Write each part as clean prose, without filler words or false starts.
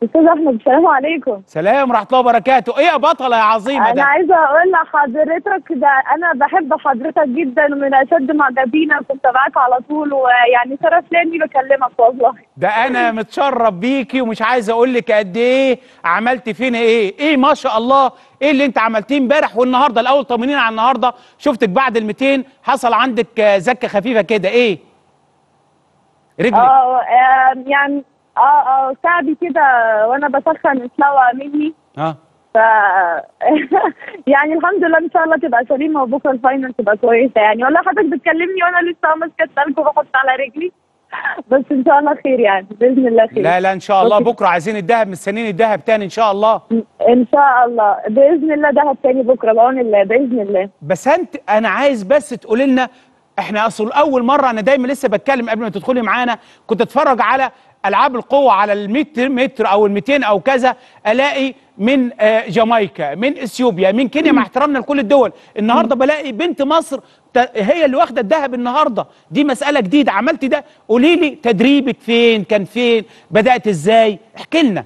استاذ احمد، السلام عليكم. سلام ورحمه الله وبركاته. ايه يا بطله يا عظيمه انا ده؟ عايزه اقول لحضرتك ده انا بحب حضرتك جدا ومن اشد معجبينك، كنت معاك على طول، ويعني شرف لي اني بكلمك والله. ده انا متشرف بيكي ومش عايز اقول لك قد ايه عملت فينا ايه ما شاء الله. ايه اللي انت عملتيه امبارح والنهارده؟ الاول طمنينا على النهارده، شفتك بعد ال 200 حصل عندك زكه خفيفه كده، ايه رجلك؟ يعني كعبي كده وانا بسخن اتلوى مني. ف يعني الحمد لله ان شاء الله تبقى سليمه وبكره الفاينل تبقى كويسه يعني. والله حضرتك بتكلمني وانا لسه ماسكه التلج وبحط على رجلي، بس ان شاء الله خير يعني، باذن الله خير. لا ان شاء الله بكره عايزين الذهب، مستنيين الذهب تاني ان شاء الله. ان شاء الله باذن الله ذهب تاني بكره بعون الله باذن الله. بس انا عايز بس تقولي لنا، احنا اصل اول مره، انا دايما لسه بتكلم قبل ما تدخلي معانا، كنت اتفرج على العاب القوه على ال 100 متر او ال 200 او كذا، الاقي من جامايكا، من اثيوبيا، من كينيا، مع احترامنا لكل الدول. النهارده بلاقي بنت مصر هي اللي واخده الذهب النهارده. دي مساله جديده عملتي ده. قولي لي تدريبك فين؟ كان فين؟ بدات ازاي؟ احكي لنا.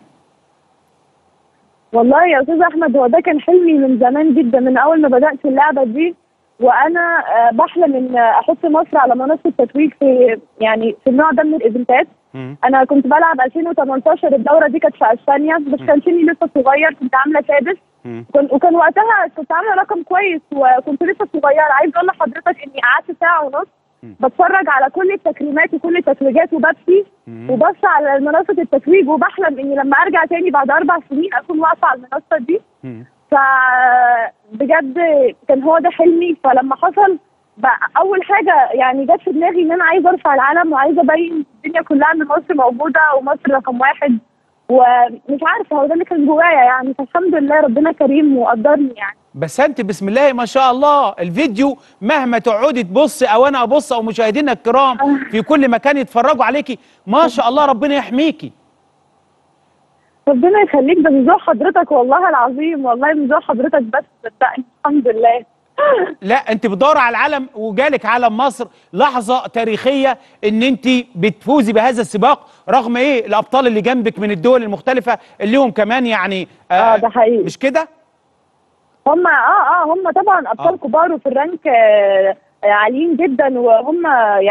والله يا استاذ احمد، هو ده كان حلمي من زمان جدا، من اول ما بدات اللعبه دي وانا بحلم ان احط مصر على منصه التتويج في النوع ده من الايفنتات. انا كنت بلعب 2018، الدوره دي كانت في اسبانيا، بس كان سني لسه صغير، كنت عامله سادس. وكان وقتها كنت عامله رقم كويس وكنت لسه صغيره. عايز اقول لحضرتك اني قعدت ساعه ونص بتفرج على كل التكريمات وكل التتويجات وببكي وبص على منصه التتويج وبحلم اني لما ارجع تاني بعد 4 سنين اكون واقفه على المنصه دي. فبجد كان هو ده حلمي. فلما حصل اول حاجه يعني جت في دماغي ان انا عايزه ارفع العلم وعايزه ابين الدنيا كلها ان مصر موجوده ومصر رقم واحد، ومش عارفه هو ده اللي كان جوايا يعني. فالحمد لله ربنا كريم وقدرني يعني. بس انت بسم الله ما شاء الله، الفيديو مهما تقعدي تبصي او انا ابص او مشاهدينا الكرام في كل مكان يتفرجوا عليكي، ما شاء الله ربنا يحميكي. ربنا يخليك، ده من ذوق حضرتك والله العظيم، والله من ذوق حضرتك، بس صدقني الحمد لله. لا انت بتدوري على العلم وجالك علم مصر، لحظه تاريخيه ان انت بتفوزي بهذا السباق، رغم ايه الابطال اللي جنبك من الدول المختلفه اللي هم كمان يعني ده حقيقي، مش كده؟ هم طبعا ابطال كبار وفي الرانك عاليين جدا، وهم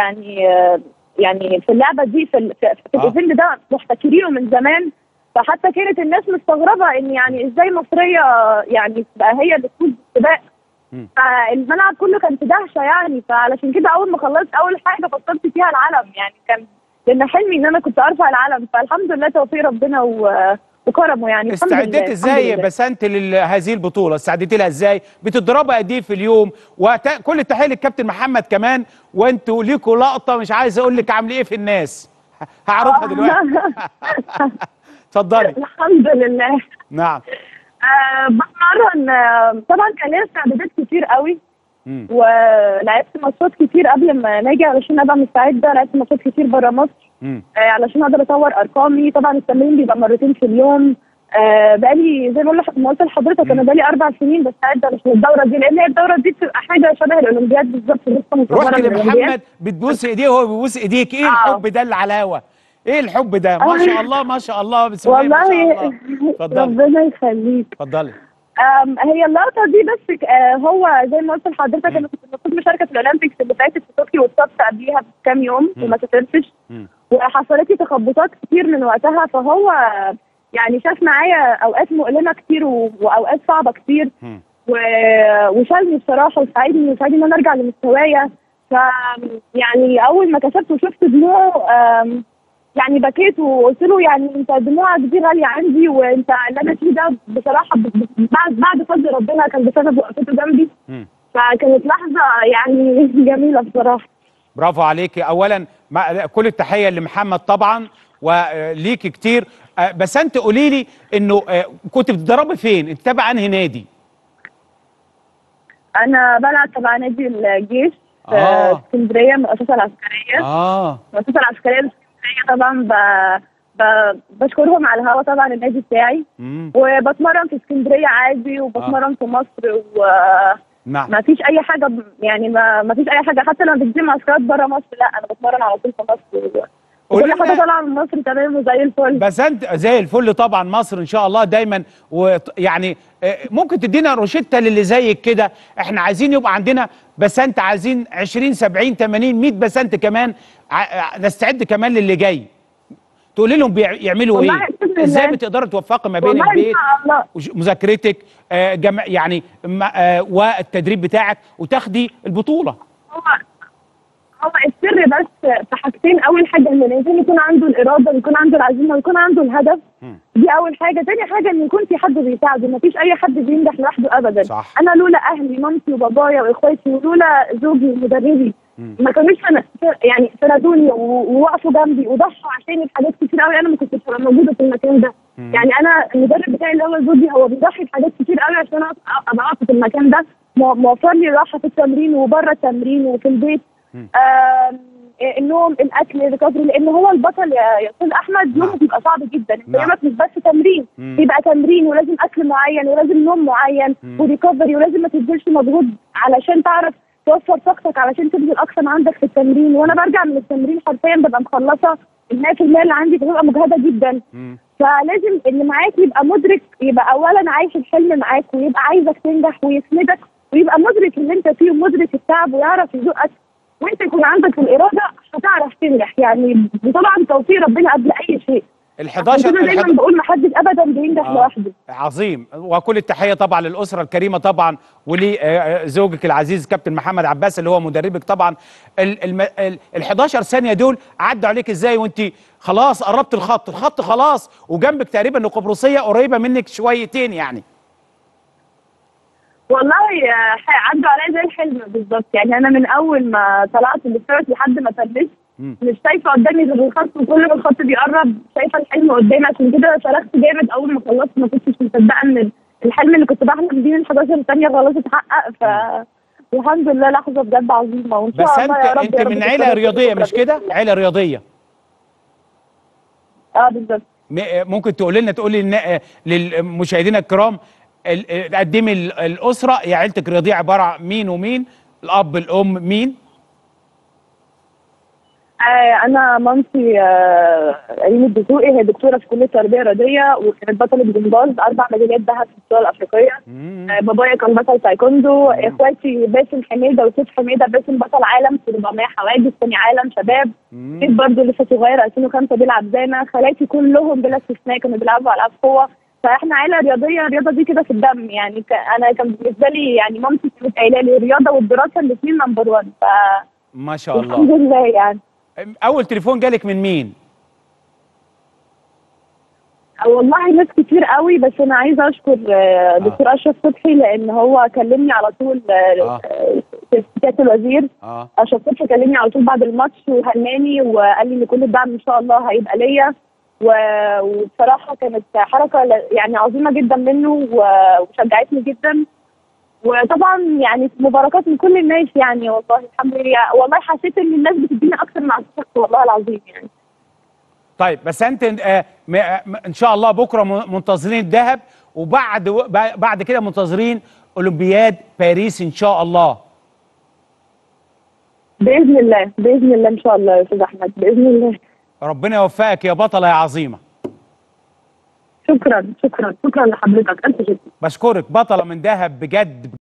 يعني في اللعبه دي في الايفنت ده محتكرينه من زمان. فحتى كانت الناس مستغربه ان يعني ازاي مصريه يعني تبقى هي اللي تفوز بالسباق. فالملعب كله كان في دهشه يعني. فعلشان كده اول ما خلصت اول حاجه فكرت فيها العلم يعني، كان لان حلمي ان انا كنت ارفع العلم. فالحمد لله توفيق ربنا وكرمه يعني. استعديت ازاي يا بسنت لهذه البطوله؟ استعديتي لها ازاي؟ بتضربي قد ايه في اليوم؟ وكل التحيه للكابتن محمد كمان، وانتوا ليكوا لقطه مش عايز اقول لك عامله ايه في الناس، هعرضها دلوقتي. اتفضلي. الحمد لله. نعم. بتمرن طبعا، كان ليا استعدادات كتير قوي ولعبت ماتشات كتير قبل ما ناجي علشان ابقى مستعده. لعبت ماتشات كتير بره مصر علشان اقدر اطور ارقامي. طبعا التمرين بيبقى مرتين في اليوم. بقالي زي ما قلت لحضرتك انا بقالي 4 سنين بستعد علشان الدوره دي، لان هي الدوره دي بتبقى حاجه شبه الاولمبياد بالظبط. لسه مصوره رحت لمحمد بتبوس ايديه وهو بيبوس ايديك، ايه الحب ده اللي على الهوا؟ ايه الحب ده؟ ما شاء الله ما شاء الله بسم الله ما شاء الله. اتفضلي. ربنا يخليك. اتفضلي. هي اللقطه دي بس هو زي ما قلت لحضرتك انا كنت المفروض مشاركه في الاولمبيكس اللي فاتت في طوكيو، واتصبت قبليها بكام يوم وما سافرتش، وحصلت لي تخبطات كتير من وقتها. فهو يعني شاف معايا اوقات مؤلمه كتير واوقات صعبه كتير، وشالني بصراحه وساعدني ان انا ارجع لمستوايا. ف يعني اول ما كشفت وشفت دموعه يعني بكيت وقلت له يعني انت دموعك دي غاليه عندي، وانت اللي انا فيه ده بصراحه بعد فضل ربنا كان بسبب وقفته جنبي. فكانت لحظه يعني جميله بصراحه. برافو عليكي. اولا كل التحيه لمحمد طبعا وليكي كتير. بس انت قولي لي انه كنت بتتدربي فين؟ انت تابع انهي نادي؟ انا بلعب تبع نادي الجيش في اسكندريه، المؤسسه العسكريه. المؤسسه العسكريه الاسكندريه طبعا بشكرهم على الهوا طبعا النادي بتاعي. وبتمرن في اسكندريه عادي وبتمرن في مصر ما فيش اي حاجه يعني ما فيش اي حاجه. حتى لما بتجي معسكرات بره مصر لا انا بتمرن على طول في مصر كل حاجه طالعه من مصر تمام وزي الفل. بسنت زي الفل طبعا، مصر ان شاء الله دايما. ويعني ممكن تدينا روشته للي زيك كده؟ احنا عايزين يبقى عندنا بسنت، عايزين 20 70 80 100 بسنت كمان، نستعد كمان للي جاي. تقولي لهم يعملوا ايه؟ ازاي بتقدري توفقي ما بين البيت ومذاكرتك يعني والتدريب بتاعك وتاخدي البطوله؟ هو السر بس في حاجتين. اول حاجه ان الانسان يكون عنده الاراده ويكون عنده العزيمه ويكون عنده الهدف. دي اول حاجه. تاني حاجه ان يكون في حد بيساعده. ما فيش اي حد بينجح لوحده ابدا. صح. انا لولا اهلي، مامتي وبابايا واخواتي، ولولا زوجي ومدربي ما كانوش يعني سندوني ووقفوا جنبي وضحوا عشاني بحاجات كتير قوي. انا ما كنتش هبقى موجوده في المكان ده. يعني انا المدرب بتاعي اللي هو زوجي هو بيضحي بحاجات كتير قوي عشان ابقى واقفه في المكان ده. موفر لي راحه في التمرين وبره التمرين وفي البيت. النوم، الاكل، الريكفري، لان هو البطل يا استاذ احمد. يومه بيبقى صعب جدا. انت يومك مش بس تمرين، بيبقى تمرين ولازم اكل معين ولازم نوم معين وريكفري، ولازم ما تبذلش مجهود علشان تعرف توفر طاقتك علشان تبذل اقصى ما عندك في التمرين. وانا برجع من التمرين حرفيا ببقى مخلصه ال100% اللي عندي، ببقى مجهده جدا. فلازم اللي معاك يبقى مدرك، يبقى اولا عايش الحلم معاك ويبقى عايزك تنجح ويسندك، ويبقى مدرك اللي انت فيه ومدرك التعب ويعرف يزقك، وانت يكون عندك الاراده هتعرف تنجح. يعني طبعا توفيق ربنا قبل اي شيء. ال11 انا دايما بقول ما حدش ابدا بينجح لوحده. عظيم. وكل التحيه طبعا للاسره الكريمه طبعا، ولزوجك العزيز كابتن محمد عباس اللي هو مدربك طبعا. ال11 ثانيه دول عدوا عليك ازاي وانت خلاص قربت الخط خلاص، وجنبك تقريبا القبرصيه قريبه منك شويتين يعني؟ والله عدوا عليا زي الحلم بالظبط. يعني انا من اول ما طلعت الاسترات لحد ما فلست مش شايفه قدامي غير الخط، وكل ما الخط بيقرب شايفه الحلم قدامي. عشان كده صرخت جامد اول ما خلصت. ما كنتش مصدقه ان الحلم اللي كنت بحلم بيه من 11 ثانيه خلاص اتحقق. والحمد لله لحظه بجد عظيمه، وان شاء الله يا رب. بس انت من عيله رياضيه مش كده؟ عيله رياضيه. بالظبط. ممكن تقولي للمشاهدين الكرام، قدمي الاسره يا عيلتك الرياضيه عباره عن مين ومين؟ الاب، الام، مين؟ انا مامتي ريم الدسوقي، هي دكتوره في كليه تربيه رياضيه وكانت بطله جمباز 4 ميداليات ذهب في البطوله الافريقيه. بابايا كان بطل تايكوندو. اخواتي باسم حميده وسيف حميده. باسم بطل عالم في 400 حواجز، ثاني عالم شباب. سيف برضه لسه صغير 2005 بيلعب زينا. خالاتي كلهم بلا استثناء كانوا بيلعبوا العاب قوه. فاحنا عيله رياضيه، الرياضه دي كده في الدم. يعني انا كان بالنسبه لي يعني مامتي كانت قايله لي الرياضه والدراسه الاثنين نمبر 1. ما شاء الله الحمد لله. يعني اول تليفون جالك من مين؟ والله ناس كتير قوي، بس انا عايزه اشكر دكتور اشرف صبحي، لان هو كلمني على طول. سياده الوزير اشرف صبحي كلمني على طول بعد الماتش وهناني وقال لي ان كل الدعم ان شاء الله هيبقى ليا. وبصراحه كانت حركه يعني عظيمه جدا منه وشجعتني جدا. وطبعا يعني مباركات من كل الناس. يعني والله الحمد لله، والله حسيت ان الناس بتديني اكتر من عطيتك والله العظيم يعني. طيب بس انت ان شاء الله بكره منتظرين الذهب، بعد كده منتظرين اولمبياد باريس ان شاء الله. باذن الله باذن الله ان شاء الله يا استاذ احمد، باذن الله. ربنا يوفقك يا بطله يا عظيمه. شكرا شكرا شكرا لحضرتك، الف شكر. بشكرك، بطله من ذهب بجد.